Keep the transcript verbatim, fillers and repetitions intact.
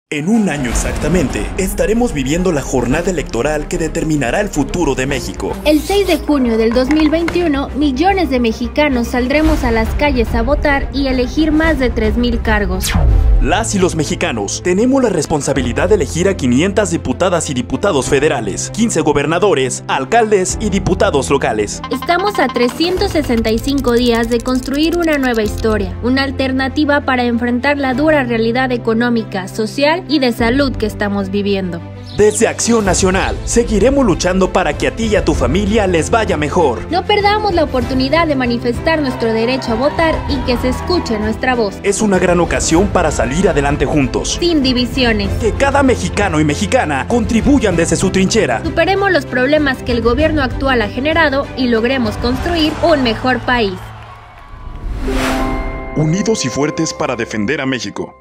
En un año exactamente, estaremos viviendo la jornada electoral que determinará el futuro de México. El seis de junio del dos mil veintiuno, millones de mexicanos saldremos a las calles a votar y elegir más de tres mil cargos. Las y los mexicanos tenemos la responsabilidad de elegir a quinientas diputadas y diputados federales, quince gobernadores, alcaldes y diputados locales. Estamos a trescientos sesenta y cinco días de construir una nueva historia, una alternativa para enfrentar la dura realidad económica, social y de salud que estamos viviendo. Desde Acción Nacional, seguiremos luchando para que a ti y a tu familia les vaya mejor. No perdamos la oportunidad de manifestar nuestro derecho a votar y que se escuche nuestra voz. Es una gran ocasión para salir adelante juntos. Sin divisiones. Que cada mexicano y mexicana contribuyan desde su trinchera. Superemos los problemas que el gobierno actual ha generado y logremos construir un mejor país. Unidos y fuertes para defender a México.